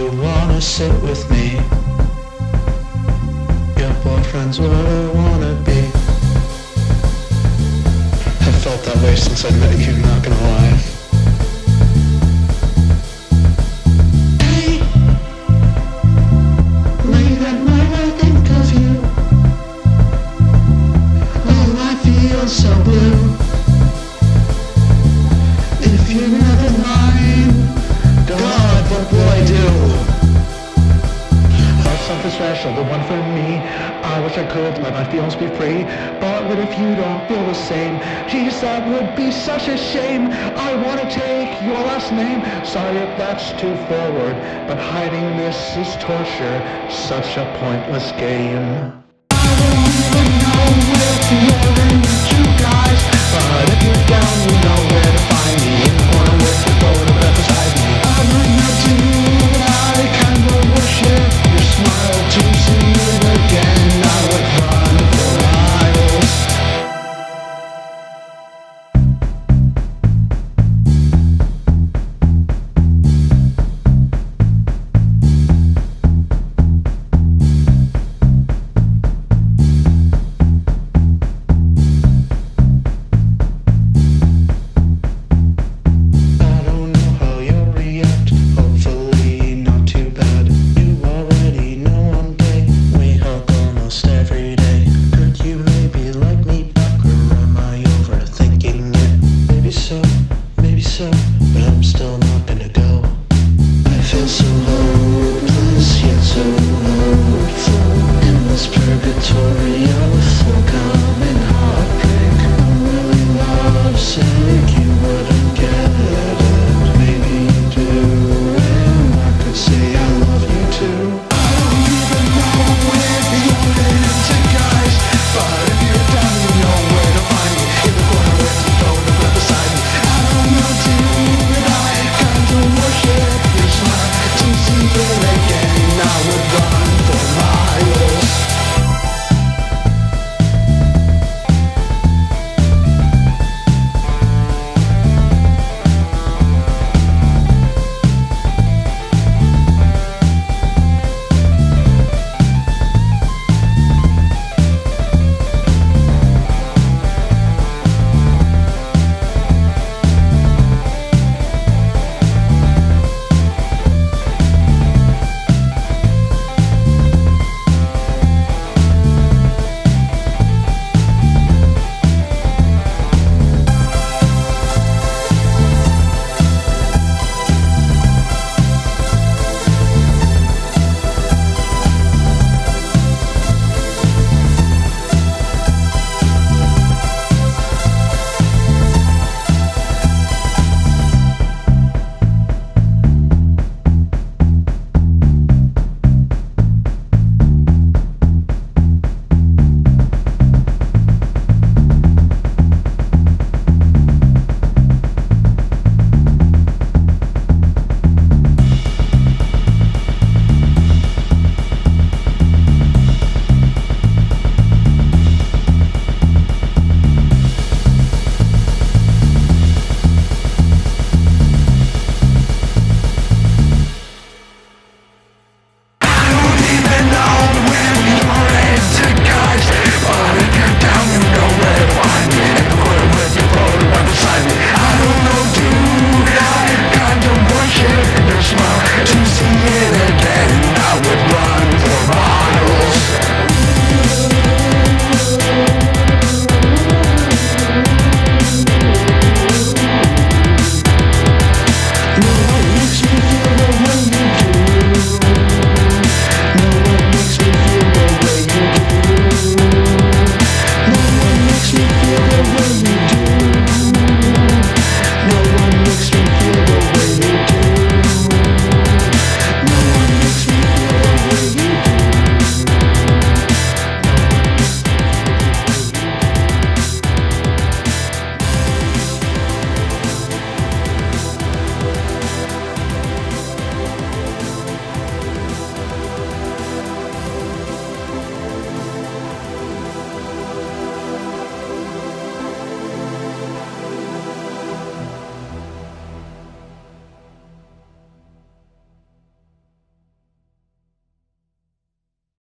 you wanna sit with me? Your boyfriend's what I wanna be. I've felt that way since I met you, not gonna lie. Hey, late at night I think of you. Oh, I feel so blue. If you're never mine, God, what will I do? Oh, something special, the one for me. I wish I could let my feelings be free. But what if you don't feel the same? Geez, that would be such a shame. I want to take your last name. Sorry if that's too forward, but hiding this is torture. Such a pointless game. I don't even know if you're into guys, but if you're down, you know where to find me. In the corner with the photograph beside me. I'm not to you, I kind of worship